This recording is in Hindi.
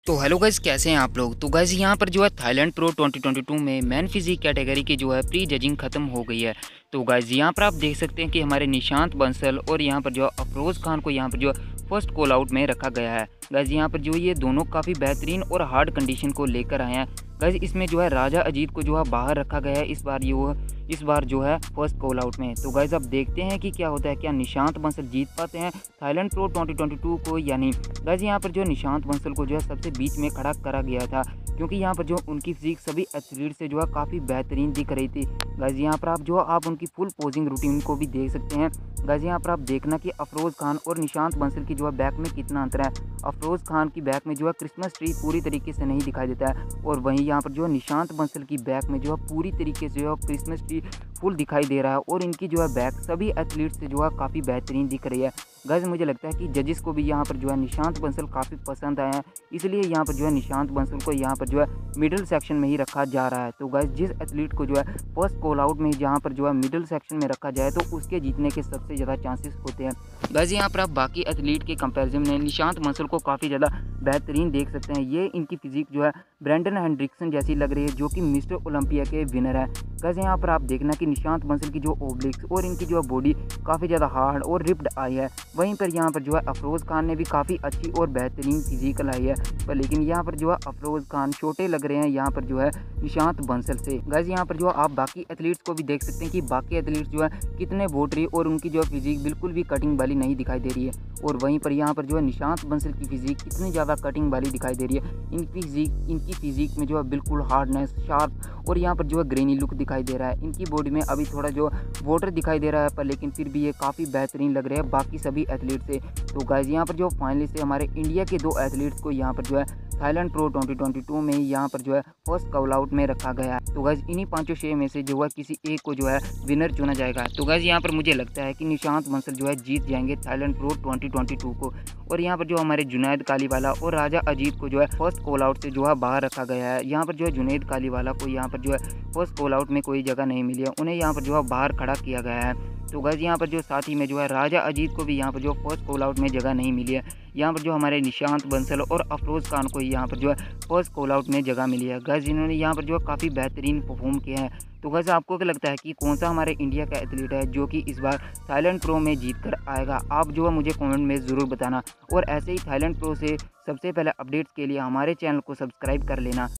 तो हेलो गाइस, कैसे हैं आप लोग। तो गाइस यहाँ पर जो है थाईलैंड प्रो 2022 में मैन फिजिक कैटेगरी की जो है प्री जजिंग खत्म हो गई है। तो गाइस यहाँ पर आप देख सकते हैं कि हमारे निशांत बंसल और यहाँ पर जो है अफरोज़ खान को यहाँ पर जो फर्स्ट कॉल आउट में रखा गया है। गाइस यहाँ पर जो ये दोनों काफ़ी बेहतरीन और हार्ड कंडीशन को लेकर आए हैं। गाइस इसमें जो है राजा अजीत को जो है बाहर रखा गया है इस बार जो है फर्स्ट कॉल आउट में। तो गाइस अब देखते हैं कि क्या होता है, क्या निशांत बंसल जीत पाते हैं थाईलैंड प्रो 2022 को या नहीं। गाइस यहाँ पर जो निशांत बंसल को जो है सबसे बीच में खड़ा करा गया था, क्योंकि यहाँ पर जो उनकी फिजिक सभी एथलीट से जो है काफ़ी बेहतरीन दिख रही थी। गाइस यहाँ पर आप उनकी फुल पोजिंग रूटीन को भी देख सकते हैं। गाइस यहाँ पर आप देखना कि अफरोज़ खान और निशांत बंसल की जो है बैक में कितना अंतर है। अफरोज़ खान की बैक में जो है क्रिसमस ट्री पूरी तरीके से नहीं दिखाई देता है, और वहीं यहाँ पर जो है निशांत बंसल की बैक में जो है पूरी तरीके से जो है क्रिसमस ट्री फुल दिखाई दे रहा है, और इनकी जो है बैक सभी एथलीट से जो है काफ़ी बेहतरीन दिख रही है। गाइस मुझे लगता है कि जजेस को भी यहाँ पर जो है निशांत बंसल काफ़ी पसंद आए हैं, इसलिए यहाँ पर जो है निशांत बंसल को यहाँ पर जो है मिडिल सेक्शन में ही रखा जा रहा है। तो गाइस जिस एथलीट को जो है फर्स्ट कॉल आउट में जहाँ पर जो है मिडिल सेक्शन में रखा जाए तो उसके जीतने के सबसे ज़्यादा चांसेस होते हैं। गाइस यहाँ पर आप बाकी एथलीट के कंपैरिजन में निशांत बंसल को काफ़ी ज़्यादा बेहतरीन देख सकते हैं। ये इनकी फिजिक जो है ब्रेंडन हेंड्रिक्सन जैसी लग रही है, जो कि मिस्टर ओलंपिया के विनर है। गाइस यहाँ पर आप देखना कि निशांत बंसल की जो ओब्लिक्स और इनकी जो बॉडी काफ़ी ज़्यादा हार्ड और रिप्ड आई है। वहीं पर यहाँ पर जो है अफरोज़ खान ने भी काफ़ी अच्छी और बेहतरीन फिजिकल आई है, पर लेकिन यहाँ पर जो है अफरोज़ खान छोटे लग रहे हैं यहाँ पर जो है निशांत बंसल से। गाइस यहाँ पर जो आप बाकी एथलीट्स को भी देख सकते हैं कि बाकी एथलीट्स जो है कितने बोटरी और उनकी जो फिजिक बिल्कुल भी कटिंग वाली नहीं दिखाई दे रही है, और वहीं पर यहाँ पर जो है निशांत बंसल की फिजिक कितनी ज़्यादा कटिंग वाली दिखाई दे रही है। इनकी फिजिक में जो है बिल्कुल हार्डनेस, शार्प और यहाँ पर जो है ग्रेनी लुक दिखाई दे रहा है। इनकी बॉडी में अभी थोड़ा जो वाटर दिखाई दे रहा है, पर लेकिन फिर भी ये काफ़ी बेहतरीन लग रहे हैं बाकी सभी एथलीट से। तो गाइस यहाँ पर जो फाइनली से हमारे इंडिया के दो एथलीट्स को यहाँ पर जो है थाईलैंड प्रो 2022 में यहाँ पर जो है फर्स्ट कॉल आउट में रखा गया है। तो गाइस इन्हीं पांचों शे में से जो है किसी एक को जो है विनर चुना जाएगा। तो गाइस यहाँ पर मुझे लगता है कि निशांत बंसल जो है जीत जाएंगे थाईलैंड प्रो 2022 को, और यहाँ पर जो हमारे जुनैद कालीवाला और राजा अजीत को जो है फर्स्ट कॉल आउट से जो है बाहर रखा गया है। यहाँ पर जो है जुनैद कालीवाला को यहाँ पर जो है फर्स्ट कॉल आउट में कोई जगह नहीं मिली है, उन्हें यहाँ पर जो है बाहर खड़ा किया गया है। तो गाइस यहाँ पर जो साथ ही में जो है राजा अजीत को भी यहाँ पर जो फर्स्ट कॉल आउट में जगह नहीं मिली है। यहाँ पर जो हमारे निशांत बंसल और अफरोज़ खान को यहाँ पर जो है फर्स्ट कॉल आउट में जगह मिली है। गाइस जिन्होंने यहाँ पर जो है काफ़ी बेहतरीन परफॉर्म किया है। तो गाइस आपको क्या लगता है कि कौन सा हमारे इंडिया का एथलीट है जो कि इस बार थाईलैंड प्रो में जीत कर आएगा? आप जो है मुझे कमेंट में ज़रूर बताना, और ऐसे ही थाईलैंड प्रो से सबसे पहले अपडेट्स के लिए हमारे चैनल को सब्सक्राइब कर लेना।